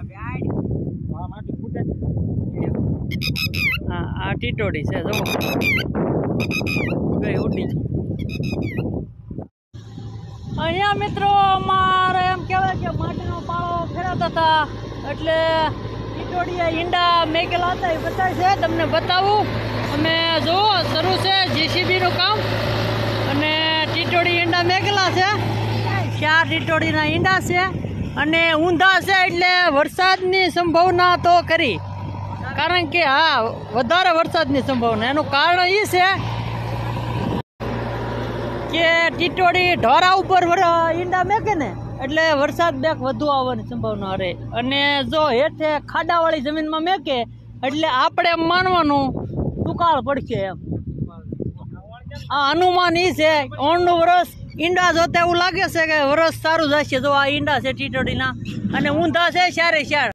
આ ટીટોડી છે જો ગઈ ઉડી અહીંયા મિત્રો અમારે એમ કહેવાય કે માટીનો પાળો ફેરવતા હતા એટલે ટીટોડીએ ઈંડા મેકેલા હતા એ બતાવે છે તમને બતાવું અમે જુઓ શરૂ છે જેસીબીનું કામ અને ટીટોડી ઈંડા મેકેલા છે 4 ટીટોડીના ઈંડા છે અને ઊંધા છે એટલે વરસાદની સંભાવના તો કરી કારણ કે હા વધારે વરસાદની સંભાવના એનું કારણ એ છે કે ટીટોડી ઢોરા ઉપર ઈંડા મેકે ને એટલે વરસાદ બેક વધુ આવવાની સંભાવના રહે અને જો હેઠે ખાડાવાળી જમીનમાં મેકે એટલે આપણે એમ માનવાનું દુકાળ પડશે એમ આ અનુમાન એ છે ઓણનું વરસ ઈંડા જોતા એવું લાગે છે કે વરસ સારું જશે જો આ ઈંડા છે ટીટોડીના અને ઊંધા છે 4 4